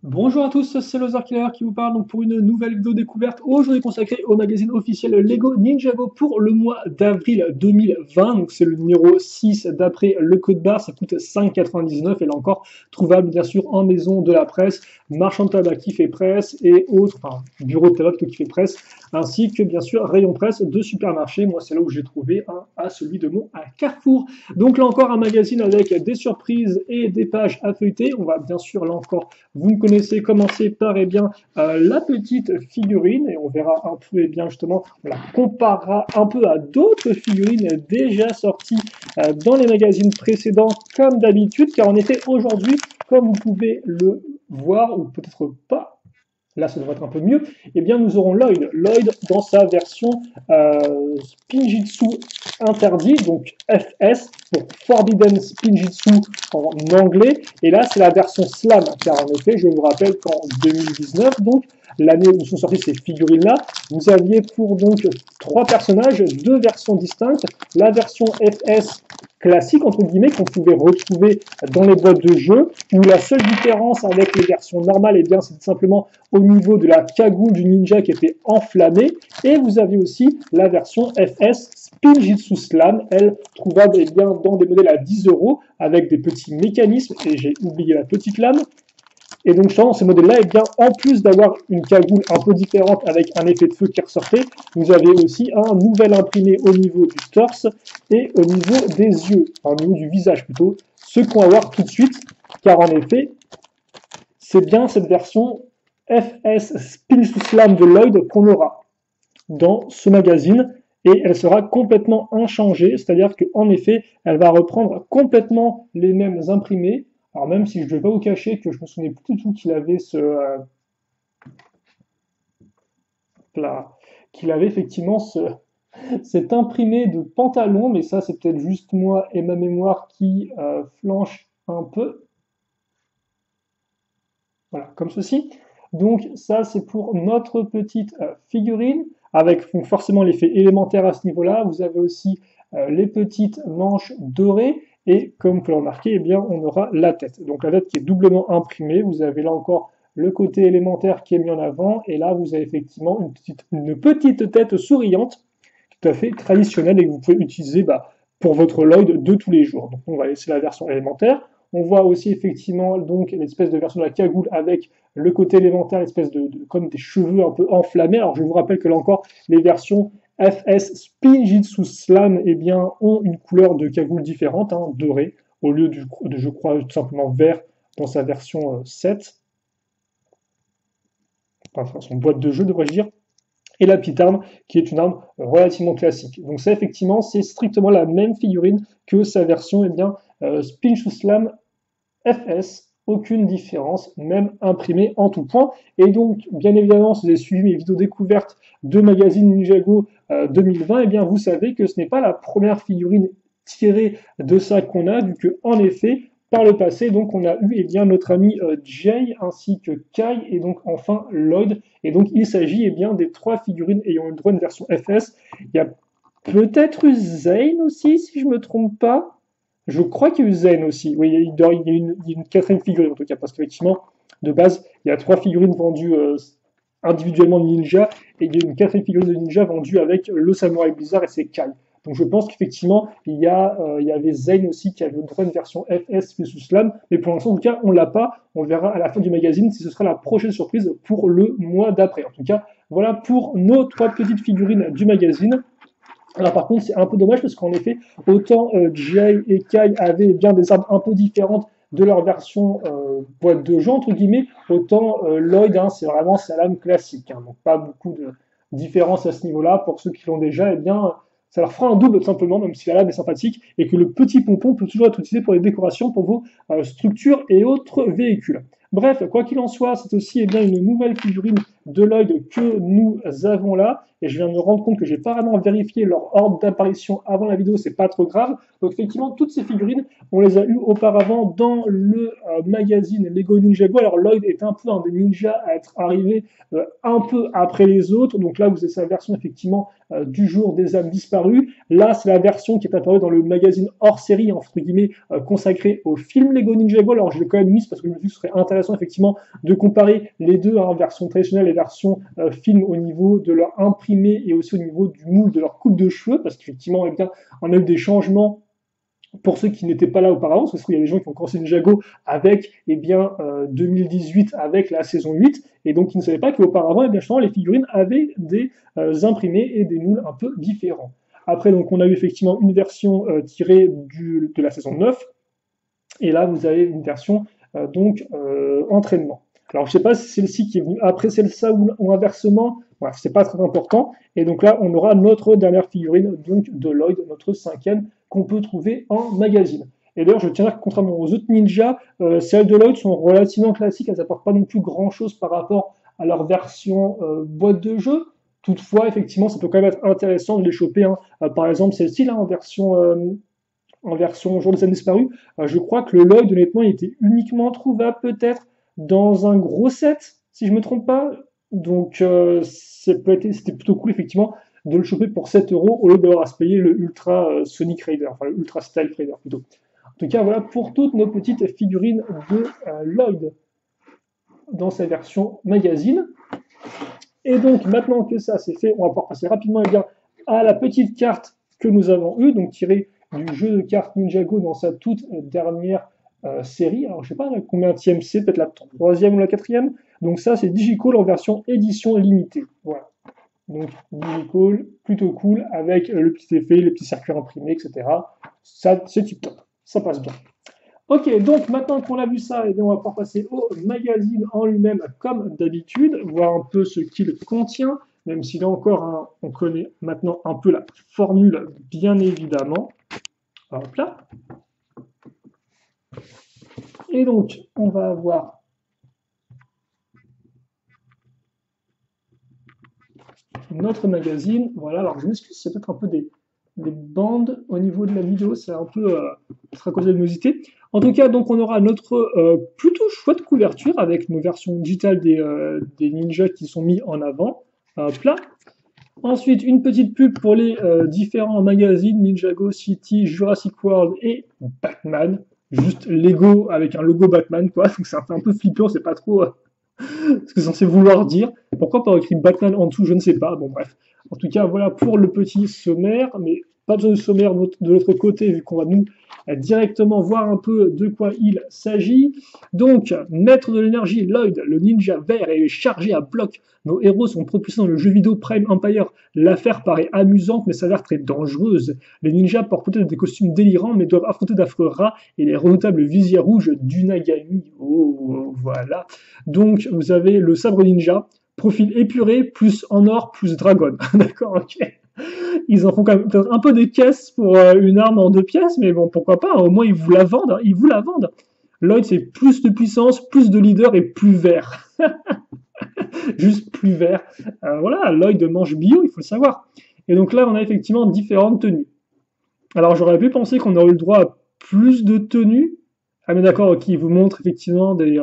Bonjour à tous, c'est Lothar Killer qui vous parle donc pour une nouvelle vidéo découverte aujourd'hui consacrée au magazine officiel Lego Ninjago pour le mois d'avril 2020. Donc c'est le numéro 6 d'après le code barre, ça coûte 5,99 et là encore trouvable bien sûr en maison de la presse, marchand de tabac qui fait presse et autres, enfin bureau de tabac qui fait presse, ainsi que bien sûr rayon presse de supermarché. Moi c'est là où j'ai trouvé un à celui de mon à Carrefour. Donc là encore un magazine avec des surprises et des pages à feuilleter. On va bien sûr là encore, vous me connaissez, commencer par la petite figurine et on verra un peu justement, on la comparera un peu à d'autres figurines déjà sorties dans les magazines précédents comme d'habitude, car en effet aujourd'hui, comme vous pouvez le voir ou peut-être pas, là ça devrait être un peu mieux, eh bien nous aurons Lloyd. Lloyd dans sa version Spinjitzu interdit, donc FS pour Forbidden Spinjitzu en anglais, et là c'est la version Slam, car en effet je vous rappelle qu'en 2019, donc l'année où sont sorties ces figurines-là, vous aviez pour donc 3 personnages, 2 versions distinctes, la version FS classique, entre guillemets, qu'on pouvait retrouver dans les boîtes de jeu, où la seule différence avec les versions normales, eh bien, c'est simplement au niveau de la cagoule du ninja qui était enflammée, et vous avez aussi la version FS Spinjitzu Slam, elle trouvable eh bien, dans des modèles à 10 euros, avec des petits mécanismes, et j'ai oublié la petite lame. Et donc, dans ces modèles-là, eh bien, en plus d'avoir une cagoule un peu différente avec un effet de feu qui ressortait, vous avez aussi un nouvel imprimé au niveau du torse et au niveau des yeux, au niveau du visage plutôt, ce qu'on va voir tout de suite, car en effet, c'est bien cette version FS Spin Slam de Lloyd qu'on aura dans ce magazine, et elle sera complètement inchangée, c'est-à-dire qu'en effet, elle va reprendre complètement les mêmes imprimés. Alors même si je ne vais pas vous cacher que je me souvenais plus du tout qu'il avait qu'il avait effectivement cet imprimé de pantalon, mais ça c'est peut-être juste moi et ma mémoire qui flanche un peu. Voilà, comme ceci. Donc ça c'est pour notre petite figurine, avec donc, forcément l'effet élémentaire à ce niveau-là. Vous avez aussi les petites manches dorées, et comme vous pouvez le remarquer, eh bien, on aura la tête. Donc la tête qui est doublement imprimée, vous avez là encore le côté élémentaire qui est mis en avant, et là vous avez effectivement une petite tête souriante, tout à fait traditionnelle, et que vous pouvez utiliser pour votre Lloyd de tous les jours. Donc on va laisser la version élémentaire. On voit aussi effectivement donc l'espèce de version de la cagoule avec le côté élémentaire, l'espèce comme des cheveux un peu enflammés. Alors je vous rappelle que là encore, les versions FS Spinjitzu Slam eh bien, ont une couleur de cagoule différente, hein, dorée, au lieu de, je crois, tout simplement vert dans sa version 7. Enfin, son boîte de jeu, devrais-je dire. Et la petite arme, qui est une arme relativement classique. Donc ça, effectivement, c'est strictement la même figurine que sa version eh bien, Spinjitzu Slam FS, aucune différence, même imprimée en tout point. Et donc, bien évidemment, si vous avez suivi mes vidéos découvertes de magazine Ninjago 2020, eh bien, vous savez que ce n'est pas la première figurine tirée de ça qu'on a, vu que, en effet, par le passé, donc, on a eu eh bien, notre ami Jay ainsi que Kai et donc enfin Lloyd. Et donc, il s'agit eh bien, des 3 figurines ayant le droit à une version FS. Il y a peut-être eu Zane aussi, si je ne me trompe pas. Je crois qu'il y a eu Zen aussi. Oui, il y a une 4e figurine en tout cas, parce qu'effectivement, de base, il y a 3 figurines vendues individuellement de Ninja, et il y a une 4e figurine de Ninja vendue avec le Samurai Blizzard et c'est Kai. Donc je pense qu'effectivement, il y avait Zen aussi qui avait une droit une version FS sous Slam, mais pour l'instant, en tout cas, on l'a pas. On verra à la fin du magazine si ce sera la prochaine surprise pour le mois d'après. En tout cas, voilà pour nos 3 petites figurines du magazine. Alors par contre, c'est un peu dommage parce qu'en effet, autant Jay et Kai avaient bien des armes un peu différentes de leur version boîte de jeu, entre guillemets, autant Lloyd, hein, c'est vraiment sa lame classique. Hein, donc pas beaucoup de différence à ce niveau-là. Pour ceux qui l'ont déjà, eh bien, ça leur fera un double tout simplement, même si la lame est sympathique, et que le petit pompon peut toujours être utilisé pour les décorations, pour vos structures et autres véhicules. Bref, quoi qu'il en soit, c'est aussi eh bien, une nouvelle figurine de Lloyd que nous avons là. Et je viens de me rendre compte que j'ai pas vraiment vérifié leur ordre d'apparition avant la vidéo, c'est pas trop grave. Donc effectivement, toutes ces figurines, on les a eues auparavant dans le magazine Lego Ninjago. Alors Lloyd est un peu un des ninjas à être arrivé un peu après les autres. Donc là, vous avez sa version effectivement du jour des âmes disparues. Là, c'est la version qui est apparue dans le magazine hors série, entre guillemets, consacré au film Lego Ninjago. Alors je l'ai quand même mise parce que je me suis dit que ce serait intéressant effectivement de comparer les deux, hein, version traditionnelle et version film au niveau de leur imprimé et aussi au niveau du moule de leur coupe de cheveux, parce qu'effectivement, eh bien, on a eu des changements pour ceux qui n'étaient pas là auparavant, parce qu'il y a des gens qui ont commencé Ninjago avec, eh bien, 2018, avec la saison 8, et donc ils ne savaient pas qu'auparavant, eh bien, justement, les figurines avaient des imprimés et des moules un peu différents. Après, donc, on a eu effectivement une version tirée de la saison 9, et là, vous avez une version entraînement. Alors, je ne sais pas si c'est celle-ci qui est venue après celle-ci ou inversement. Bref, c'est pas très important. Et donc là, on aura notre dernière figurine, donc de Lloyd, notre cinquième, qu'on peut trouver en magazine. Et d'ailleurs, je tiens à dire que contrairement aux autres ninjas, celles de Lloyd sont relativement classiques. Elles n'apportent pas non plus grand-chose par rapport à leur version boîte de jeu. Toutefois, effectivement, ça peut quand même être intéressant de les choper. Hein. Par exemple, celle-ci, là, en version Jour des âmes disparues, je crois que le Lloyd, honnêtement, il était uniquement trouvable peut-être dans un gros set, si je me trompe pas. Donc c'était plutôt cool effectivement de le choper pour 7 euros au lieu d'avoir à se payer le Ultra Sonic Raider, enfin le Ultra Style Raider plutôt. En tout cas, voilà pour toutes nos petites figurines de Lloyd dans sa version magazine. Et donc maintenant que ça c'est fait, on va pouvoir passer rapidement eh bien, à la petite carte que nous avons eue, donc tirée du jeu de cartes Ninjago dans sa toute dernière série. Alors je sais pas combien c'est, peut-être la 3e ou la 4e. Donc ça c'est Digicall en version édition limitée. Voilà. Donc Digicall, plutôt cool, avec le petit effet, les petits circuits imprimés, etc. Ça c'est tip top, ça passe bien. Ok, donc maintenant qu'on a vu ça, eh bien, on va pouvoir passer au magazine en lui-même comme d'habitude, voir un peu ce qu'il contient, même si là encore, hein, on connaît maintenant un peu la formule, bien évidemment. Hop là. Et donc, on va avoir notre magazine. Voilà, alors je m'excuse, c'est peut-être un peu des bandes au niveau de la vidéo, c'est un peu à cause de la luminosité. En tout cas, donc on aura notre plutôt chouette couverture avec nos versions digitales des ninjas qui sont mis en avant. Hop là. Ensuite, une petite pub pour les différents magazines Ninjago, City, Jurassic World et Batman. Juste Lego avec un logo Batman, quoi. Donc c'est un peu flippant, c'est pas trop ce que c'est censé vouloir dire. Pourquoi pas écrit Batman en dessous, je ne sais pas. Bon, bref. En tout cas, voilà pour le petit sommaire, mais pas besoin de sommaire de l'autre côté, vu qu'on va nous directement voir un peu de quoi il s'agit. Donc, maître de l'énergie, Lloyd, le ninja vert, est chargé à bloc. Nos héros sont propulsés dans le jeu vidéo Prime Empire. L'affaire paraît amusante, mais s'avère très dangereuse. Les ninjas portent peut-être des costumes délirants, mais doivent affronter d'affreux rats et les redoutables visières rouges du Nagami. Oh, voilà. Donc, vous avez le sabre ninja, profil épuré, plus en or, plus dragon. D'accord, ok. Ils en font quand même peut-être un peu des caisses pour une arme en 2 pièces, mais bon, pourquoi pas, au moins ils vous la vendent, hein, ils vous la vendent. Lloyd, c'est plus de puissance, plus de leader et plus vert. Juste plus vert. Voilà, Lloyd mange bio, il faut le savoir. Et donc là, on a effectivement différentes tenues. Alors j'aurais pu penser qu'on aurait eu le droit à plus de tenues. Ah mais d'accord, ok, il vous montre effectivement des...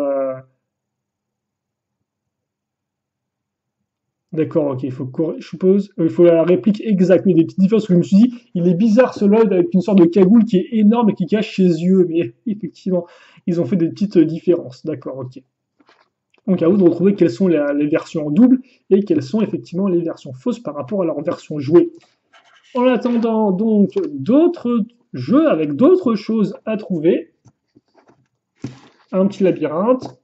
D'accord, ok, je suppose, il faut la réplique exacte, mais des petites différences, je me suis dit, il est bizarre ce Lloyd avec une sorte de cagoule qui est énorme et qui cache ses yeux, mais effectivement, ils ont fait des petites différences, d'accord, ok. Donc à vous de retrouver quelles sont les versions en double et quelles sont effectivement les versions fausses par rapport à leur version jouée. En attendant donc d'autres jeux avec d'autres choses à trouver, un petit labyrinthe,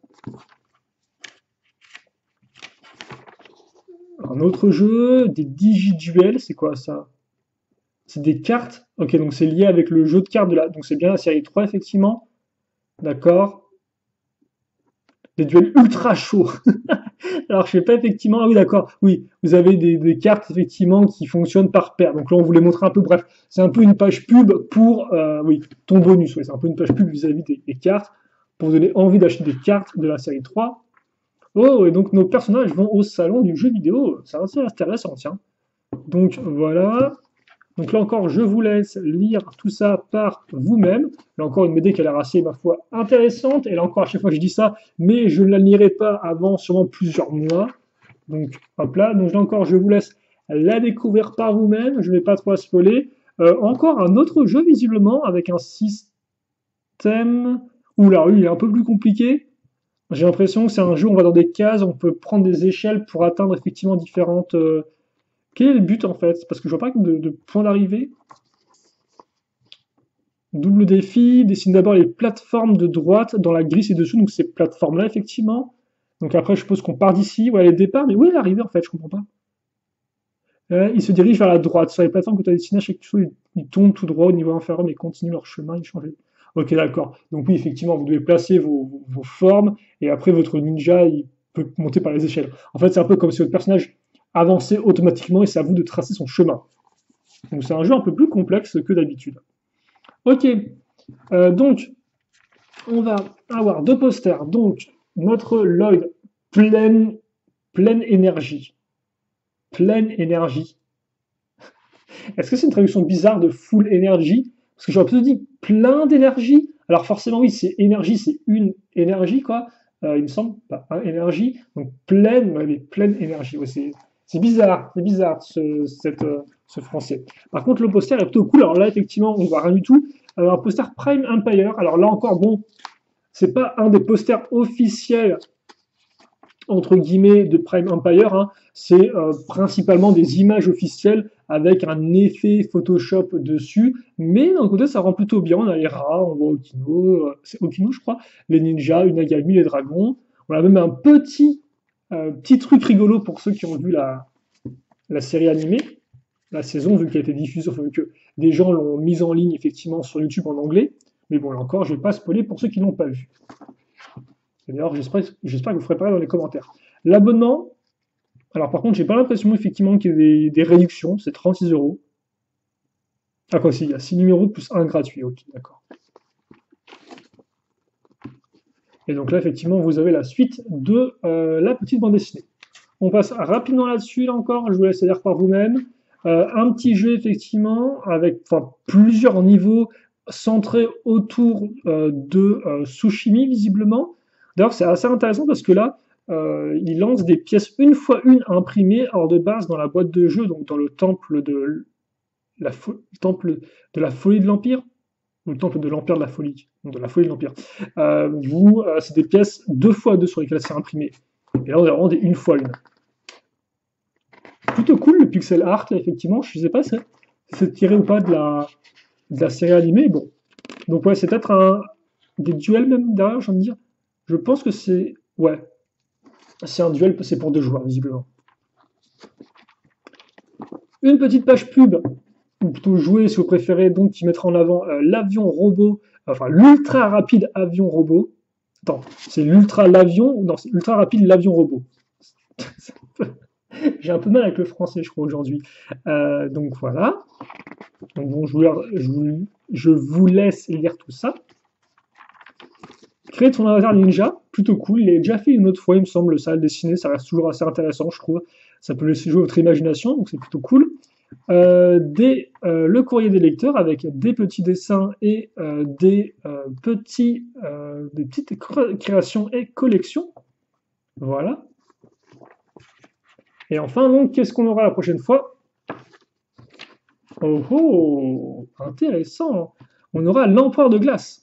un autre jeu, des Digiduels, c'est quoi ça? C'est des cartes. Ok, donc c'est lié avec le jeu de cartes de la... Donc c'est bien la série 3, effectivement. D'accord. Des duels ultra chauds. Alors je sais pas effectivement... Ah oui, d'accord. Oui, vous avez des cartes, effectivement, qui fonctionnent par paire. Donc là, on vous les montre un peu. Bref, c'est un peu une page pub pour... oui, ton bonus. Oui, c'est un peu une page pub vis-à-vis des cartes pour vous donner envie d'acheter des cartes de la série 3. Oh, et donc nos personnages vont au salon du jeu vidéo. Ça, c'est intéressant, tiens. Donc voilà. Donc là encore, je vous laisse lire tout ça par vous-même. Là encore, une BD qui a l'air assez, ma foi, intéressante. Et là encore, à chaque fois, je dis ça, mais je ne la lirai pas avant sûrement plusieurs mois. Donc, hop là. Donc là encore, je vous laisse la découvrir par vous-même. Je ne vais pas trop la spoiler. Encore un autre jeu, visiblement, avec un système où là, il est un peu plus compliqué. J'ai l'impression que c'est un jeu où on va dans des cases, on peut prendre des échelles pour atteindre effectivement différentes. Quel est le but en fait? Parce que je vois pas de point d'arrivée. Double défi, dessine d'abord les plateformes de droite dans la grille ci-dessous, donc ces plateformes-là effectivement. Donc après, je suppose qu'on part d'ici, ouais, les départs, mais où est l'arrivée en fait? Je comprends pas. Il se dirige vers la droite. Sur les plateformes que tu as dessinées, à chaque fois, ils tournent tout droit au niveau inférieur, mais continuent leur chemin, ils changent. Ok, d'accord. Donc oui, effectivement, vous devez placer vos formes, et après, votre ninja, il peut monter par les échelles. En fait, c'est un peu comme si votre personnage avançait automatiquement, et c'est à vous de tracer son chemin. Donc c'est un jeu un peu plus complexe que d'habitude. Ok, donc, on va avoir deux posters. Donc, notre Lloyd, pleine énergie. Pleine énergie. Est-ce que c'est une traduction bizarre de full énergie? Parce que j'aurais plutôt dit plein d'énergie. Alors forcément, oui, c'est énergie, c'est une énergie, quoi. Il me semble, pas un énergie. Donc pleine, ouais, mais pleine énergie. Ouais, c'est bizarre ce français. Par contre, le poster est plutôt cool. Alors là, effectivement, on voit rien du tout. Alors, un poster Prime Empire. Alors là encore, bon, c'est pas un des posters officiels entre guillemets de Prime Empire, hein, c'est principalement des images officielles avec un effet Photoshop dessus, mais d'un côté ça rend plutôt bien, on a les rats, on voit Okino, c'est Okino je crois, les ninjas, Unagami, les dragons, on a même un petit truc rigolo pour ceux qui ont vu la série animée, la saison, vu qu'elle a été diffusée, enfin, vu que des gens l'ont mise en ligne effectivement sur YouTube en anglais, mais bon là encore je vais pas spoiler pour ceux qui n'ont pas vu. D'ailleurs, j'espère que vous ferez pareil dans les commentaires. L'abonnement, alors par contre, j'ai pas l'impression effectivement qu'il y ait des réductions, c'est 36 euros. Ah quoi, si, il y a 6 numéros plus un gratuit, ok, d'accord. Et donc là, effectivement, vous avez la suite de la petite bande dessinée. On passe rapidement là-dessus, là encore, je vous laisse lire par vous-même. Un petit jeu, effectivement, avec plusieurs niveaux centrés autour de Sushimi, visiblement. D'ailleurs, c'est assez intéressant parce que là, il lance des pièces une fois une imprimées hors de base dans la boîte de jeu, donc dans le temple de la folie de l'Empire, ou le temple de l'Empire de la folie, donc de la folie de l'Empire. C'est des pièces 2x2 sur lesquelles c'est imprimé. Et là, on a vraiment des une fois une. Plutôt cool le pixel art, là, effectivement. Je ne sais pas si c'est tiré ou pas de la série animée. Bon. Donc, ouais, c'est peut-être des duels même derrière, j'ai envie de dire. Je pense que c'est. Ouais. C'est un duel, c'est pour 2 joueurs, visiblement. Une petite page pub, ou plutôt jouer si vous préférez, donc qui mettra en avant l'avion robot, enfin l'ultra rapide avion robot. Attends, c'est l'ultra l'avion, non, c'est ultra rapide l'avion robot. J'ai un peu mal avec le français, je crois, aujourd'hui. Donc voilà. Donc bon, je vous laisse lire tout ça. Créer ton avatar ninja, plutôt cool. Il est déjà fait une autre fois, il me semble, ça, le dessiner, ça reste toujours assez intéressant, je trouve. Ça peut laisser jouer votre imagination, donc c'est plutôt cool. Le courrier des lecteurs avec des petits dessins et des petites créations et collections. Voilà. Et enfin, donc, qu'est-ce qu'on aura la prochaine fois? Oh oh, intéressant. On aura l'empereur de glace.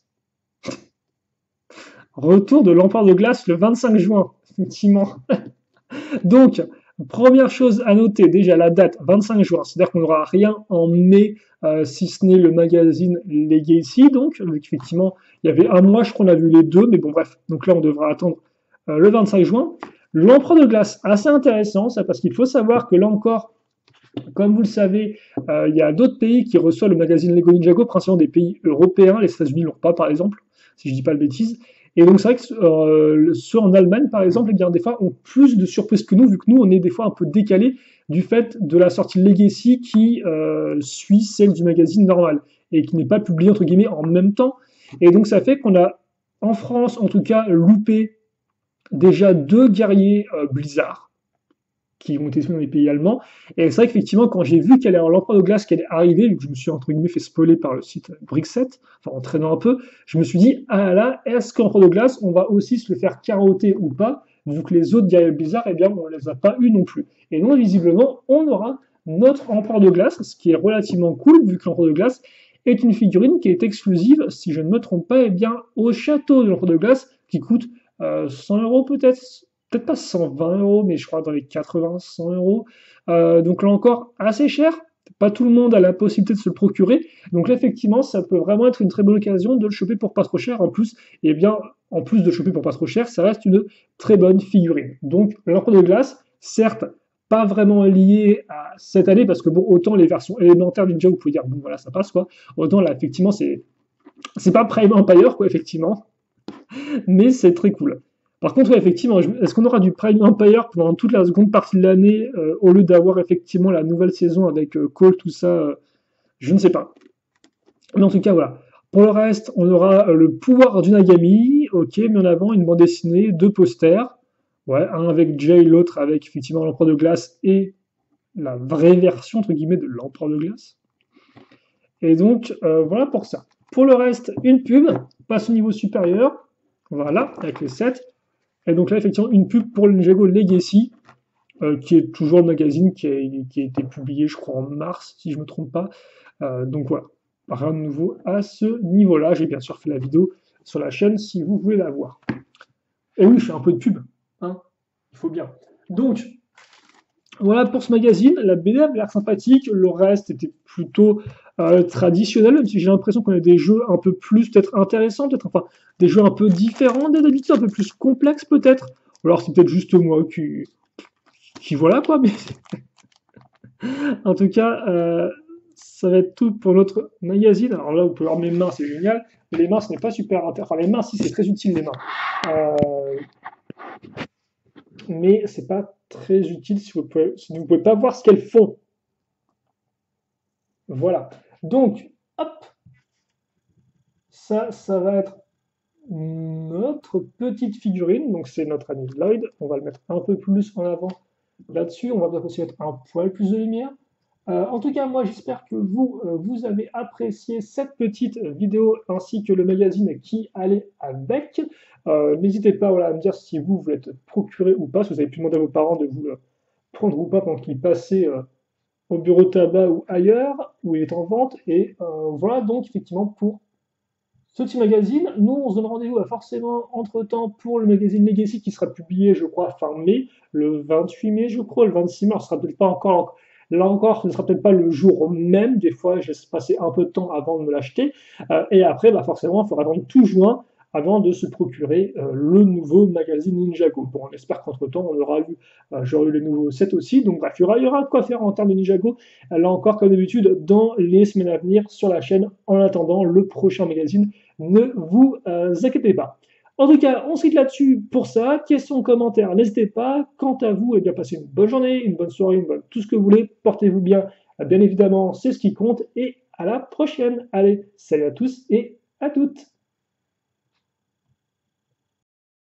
Retour de l'empereur de glace le 25 juin, effectivement. Donc, première chose à noter, déjà la date, 25 juin, c'est-à-dire qu'on n'aura rien en mai, si ce n'est le magazine Legacy, donc effectivement, il y avait un mois, je crois qu'on a vu les deux, mais bon bref, donc là on devra attendre le 25 juin. L'empereur de glace, assez intéressant, ça, parce qu'il faut savoir que là encore, comme vous le savez, il y a d'autres pays qui reçoivent le magazine Lego Ninjago, principalement des pays européens, les États-Unis ne l'ont pas par exemple, si je ne dis pas de bêtises. Et donc c'est vrai que ceux en Allemagne, par exemple, eh bien, des fois ont plus de surprises que nous, vu que nous, on est des fois un peu décalé du fait de la sortie Legacy qui suit celle du magazine normal, et qui n'est pas publiée, entre guillemets, en même temps. Et donc ça fait qu'on a, en France, en tout cas, loupé déjà 2 guerriers Blizzard qui ont été disponibles dans les pays allemands. Et c'est vrai qu'effectivement, quand j'ai vu qu'elle allait avoir l'empereur de glace qui allait arriver, vu que je me suis entre guillemets fait spoiler par le site Brickset, enfin en traînant un peu, je me suis dit, ah là, est-ce qu'en l'empereur de glace, on va aussi se le faire carotter ou pas, vu que les autres guerriers Blizzard, eh bien, on les a pas eu non plus. Et donc, visiblement, on aura notre empereur de glace, ce qui est relativement cool, vu que l'empereur de glace est une figurine qui est exclusive, si je ne me trompe pas, eh bien, au château de l'empereur de glace, qui coûte 100 euros peut-être, peut-être pas 120 euros, mais je crois dans les 80, 100 euros. Donc là encore, assez cher. Pas tout le monde a la possibilité de se le procurer. Donc là, effectivement, ça peut vraiment être une très bonne occasion de le choper pour pas trop cher. En plus, et bien, en plus de choper pour pas trop cher, ça reste une très bonne figurine. Donc, l'empereur de glace, certes, pas vraiment lié à cette année, parce que bon, autant les versions élémentaires Ninja, vous pouvez dire, bon voilà, ça passe quoi. Autant là, effectivement, c'est pas Prime Empire, quoi, effectivement, mais c'est très cool. Par contre, ouais, effectivement, est-ce qu'on aura du Prime Empire pendant toute la seconde partie de l'année, au lieu d'avoir effectivement la nouvelle saison avec Cole, tout ça, je ne sais pas. Mais en tout cas, voilà. Pour le reste, on aura le pouvoir du Nagami, ok, mais en avant, une bande dessinée, 2 posters, ouais, un avec Jay, l'autre avec effectivement l'empereur de glace et la vraie version, entre guillemets, de l'empereur de glace. Et donc, voilà pour ça. Pour le reste, une pub, passe au niveau supérieur, voilà, avec le 7. Et donc là, effectivement, une pub pour le Ninjago Legacy, qui est toujours le magazine qui a été publié, je crois, en mars, si je ne me trompe pas. Donc voilà, rien de nouveau à ce niveau-là. J'ai bien sûr fait la vidéo sur la chaîne si vous voulez la voir. Et oui, je fais un peu de pub, hein, il faut bien. Donc, voilà pour ce magazine. La BD avait l'air sympathique, le reste était plutôt traditionnel, même si j'ai l'impression qu'on a des jeux un peu plus peut-être intéressants, peut-être enfin des jeux un peu différents des d'habitude, un peu plus complexes peut-être. Ou alors c'est peut-être juste moi qui voilà quoi, mais en tout cas, ça va être tout pour notre magazine. Alors là, vous pouvez voir mes mains, c'est génial. Mais les mains, ce n'est pas super intéressant. Enfin, les mains, si, c'est très utile, les mains. Euh, mais c'est pas très utile si vous pouvez pas voir ce qu'elles font. Voilà. Donc, hop, ça va être notre petite figurine. Donc, c'est notre ami Lloyd. On va le mettre un peu plus en avant là-dessus. On va peut-être aussi mettre un poil plus de lumière. En tout cas, moi, j'espère que vous avez apprécié cette petite vidéo ainsi que le magazine qui allait avec. N'hésitez pas voilà, à me dire si vous voulez être procuré ou pas, si vous avez pu demander à vos parents de vous le prendre ou pas pendant qu'ils passaient au bureau de tabac ou ailleurs, où il est en vente. Et voilà donc effectivement pour ce petit magazine. Nous, on se donne rendez-vous forcément entre-temps pour le magazine Legacy qui sera publié, je crois, fin mai, le 28 mai, je crois, le 26 mai, ce sera peut-être pas encore, là encore, ce ne sera peut-être pas le jour même, des fois, je laisse passer un peu de temps avant de me l'acheter, et après, bah, forcément, il faudra attendre tout juin avant de se procurer le nouveau magazine Ninjago. Bon, on espère qu'entre-temps, j'aurai eu les nouveaux sets aussi, donc bref, il y aura de quoi faire en termes de Ninjago, là encore, comme d'habitude, dans les semaines à venir sur la chaîne, en attendant le prochain magazine. Ne vous inquiétez pas. En tout cas, on se quitte là-dessus pour ça. Questions, commentaires, n'hésitez pas. Quant à vous, eh bien, passez une bonne journée, une bonne soirée, tout ce que vous voulez. Portez-vous bien. Bien évidemment, c'est ce qui compte. Et à la prochaine. Allez, salut à tous et à toutes.